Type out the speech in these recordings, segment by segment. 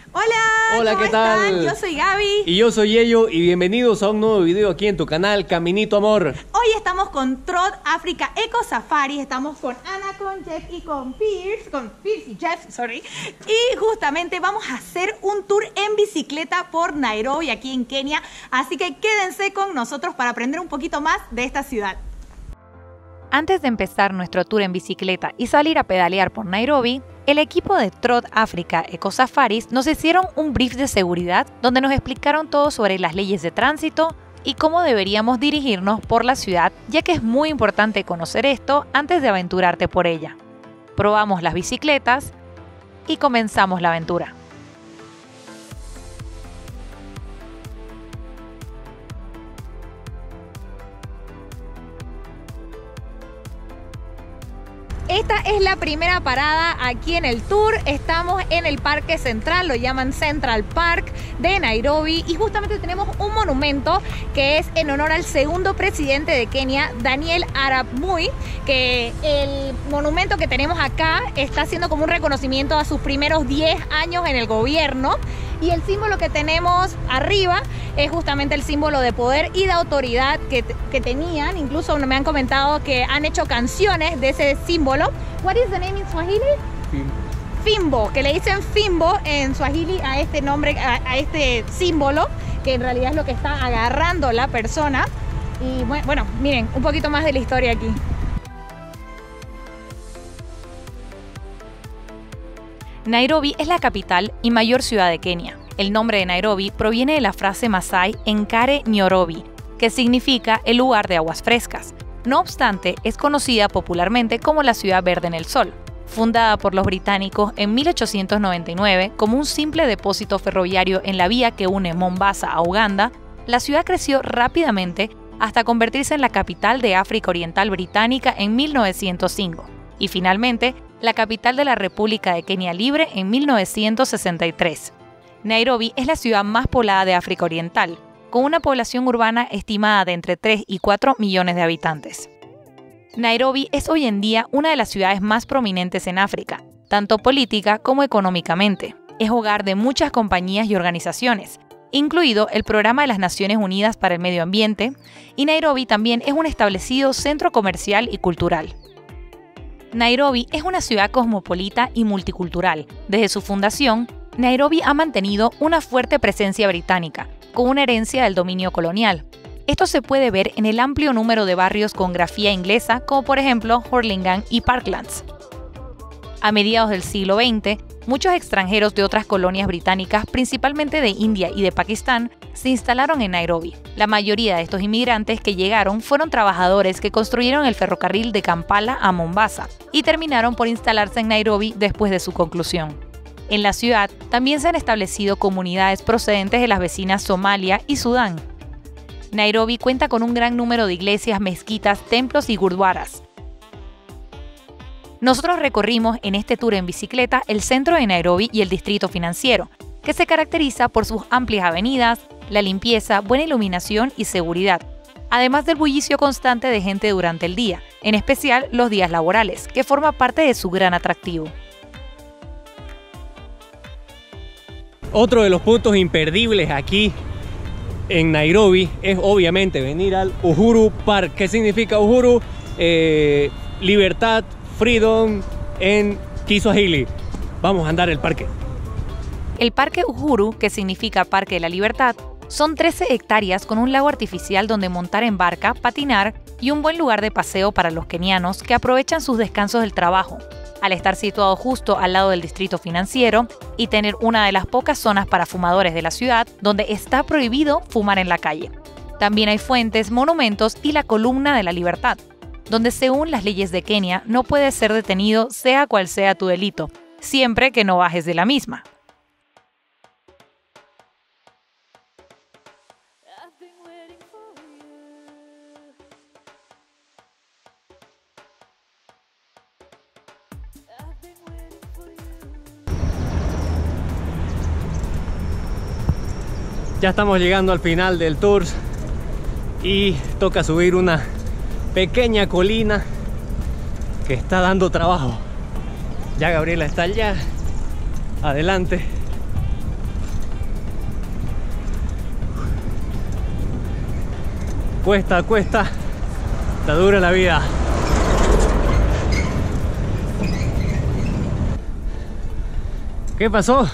Hola, Hola, ¿cómo ¿qué tal? están? Yo soy Gaby. Y yo soy Yello y bienvenidos a un nuevo video aquí en tu canal Caminito Amor. Hoy estamos con Trot Africa Eco Safari, estamos con Ana, con Jeff y con Pierce y Jeff, y justamente vamos a hacer un tour en bicicleta por Nairobi, aquí en Kenia, así que quédense con nosotros para aprender un poquito más de esta ciudad. Antes de empezar nuestro tour en bicicleta y salir a pedalear por Nairobi, el equipo de Trot Africa Eco Safaris nos hicieron un brief de seguridad donde nos explicaron todo sobre las leyes de tránsito y cómo deberíamos dirigirnos por la ciudad, ya que es muy importante conocer esto antes de aventurarte por ella. Probamos las bicicletas y comenzamos la aventura. Esta es la primera parada aquí en el tour. Estamos en el Parque Central, lo llaman Central Park de Nairobi, y justamente tenemos un monumento que es en honor al segundo presidente de Kenia, Daniel Arap Moi, que el monumento que tenemos acá está haciendo como un reconocimiento a sus primeros 10 años en el gobierno. Y el símbolo que tenemos arriba es justamente el símbolo de poder y de autoridad que tenían. Incluso me han comentado que han hecho canciones de ese símbolo. What is the name in Swahili? Fimbo. Fimbo, que le dicen Fimbo en Swahili a este nombre, a este símbolo, que en realidad es lo que está agarrando la persona. Y bueno, miren, un poquito más de la historia aquí. Nairobi es la capital y mayor ciudad de Kenia. El nombre de Nairobi proviene de la frase masái Enkare Nyorobi, que significa el lugar de aguas frescas. No obstante, es conocida popularmente como la ciudad verde en el sol. Fundada por los británicos en 1899 como un simple depósito ferroviario en la vía que une Mombasa a Uganda, la ciudad creció rápidamente hasta convertirse en la capital de África Oriental Británica en 1905 y finalmente la capital de la República de Kenia Libre en 1963. Nairobi es la ciudad más poblada de África Oriental, con una población urbana estimada de entre 3 y 4 millones de habitantes. Nairobi es hoy en día una de las ciudades más prominentes en África, tanto política como económicamente. Es hogar de muchas compañías y organizaciones, incluido el Programa de las Naciones Unidas para el Medio Ambiente, y Nairobi también es un establecido centro comercial y cultural. Nairobi es una ciudad cosmopolita y multicultural. Desde su fundación, Nairobi ha mantenido una fuerte presencia británica, con una herencia del dominio colonial. Esto se puede ver en el amplio número de barrios con grafía inglesa, como por ejemplo Hurlingham y Parklands. A mediados del siglo XX, muchos extranjeros de otras colonias británicas, principalmente de India y de Pakistán, se instalaron en Nairobi. La mayoría de estos inmigrantes que llegaron fueron trabajadores que construyeron el ferrocarril de Kampala a Mombasa y terminaron por instalarse en Nairobi después de su conclusión. En la ciudad también se han establecido comunidades procedentes de las vecinas Somalia y Sudán. Nairobi cuenta con un gran número de iglesias, mezquitas, templos y gurdwaras. Nosotros recorrimos en este tour en bicicleta el centro de Nairobi y el distrito financiero, que se caracteriza por sus amplias avenidas, la limpieza, buena iluminación y seguridad, además del bullicio constante de gente durante el día, en especial los días laborales, que forma parte de su gran atractivo. Otro de los puntos imperdibles aquí en Nairobi es obviamente venir al Uhuru Park. ¿Qué significa Uhuru? Libertad, freedom en Kiswahili. Vamos a andar el parque. El Parque Uhuru, que significa Parque de la Libertad, son 13 hectáreas con un lago artificial donde montar en barca, patinar y un buen lugar de paseo para los kenianos que aprovechan sus descansos del trabajo. Al estar situado justo al lado del distrito financiero y tener una de las pocas zonas para fumadores de la ciudad donde está prohibido fumar en la calle. También hay fuentes, monumentos y la Columna de la Libertad, donde según las leyes de Kenia no puedes ser detenido sea cual sea tu delito, siempre que no bajes de la misma. Ya estamos llegando al final del tour y toca subir una pequeña colina que está dando trabajo. Ya Gabriela está allá adelante cuesta, cuesta. Está dura la vida. ¿Qué pasó?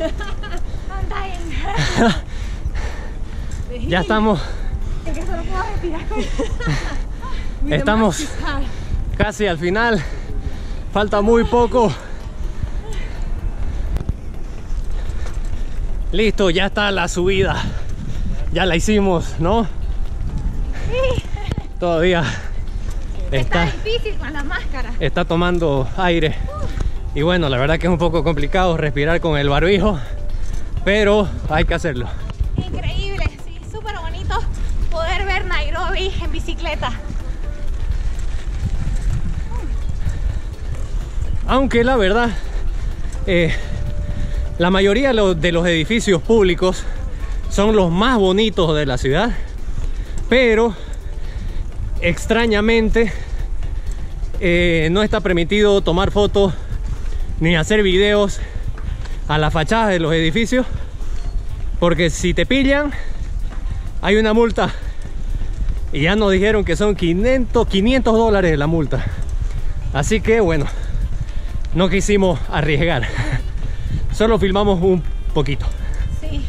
Ya estamos. Es que solo puedo respirar con... Estamos casi al final. Falta muy poco. Listo, ya está la subida. Ya la hicimos, ¿no? Sí. Todavía Está difícil con la máscara. está tomando aire. Y bueno, la verdad que es un poco complicado respirar con el barbijo, pero hay que hacerlo. Increíble, sí, súper bonito poder ver Nairobi en bicicleta. Aunque la verdad, la mayoría de los edificios públicos son los más bonitos de la ciudad, pero extrañamente no está permitido tomar fotos ni hacer videos a las fachadas de los edificios, porque si te pillan hay una multa, y ya nos dijeron que son $500 dólares la multa. Así que bueno, no quisimos arriesgar. Solo filmamos un poquito. Sí.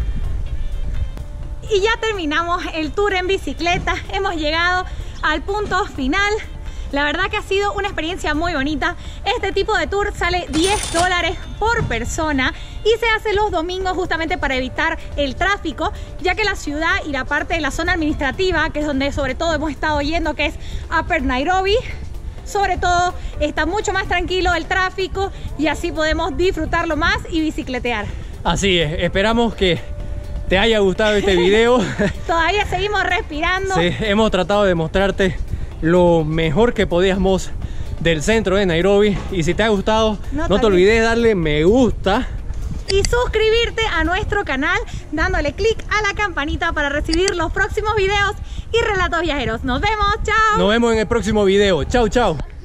Y ya terminamos el tour en bicicleta. Hemos llegado al punto final. La verdad que ha sido una experiencia muy bonita. Este tipo de tour sale $10 por persona y se hace los domingos justamente para evitar el tráfico, ya que la ciudad y la parte de la zona administrativa, que es donde sobre todo hemos estado yendo, que es Upper Nairobi, sobre todo está mucho más tranquilo el tráfico y así podemos disfrutarlo más y bicicletear. Así es, esperamos que te haya gustado este video. Todavía seguimos respirando. Sí, hemos tratado de mostrarte lo mejor que podíamos del centro de Nairobi, y si te ha gustado no te olvides darle me gusta y suscribirte a nuestro canal dándole clic a la campanita para recibir los próximos videos y relatos viajeros. Nos vemos, chao. Nos vemos en el próximo video. Chao, chao.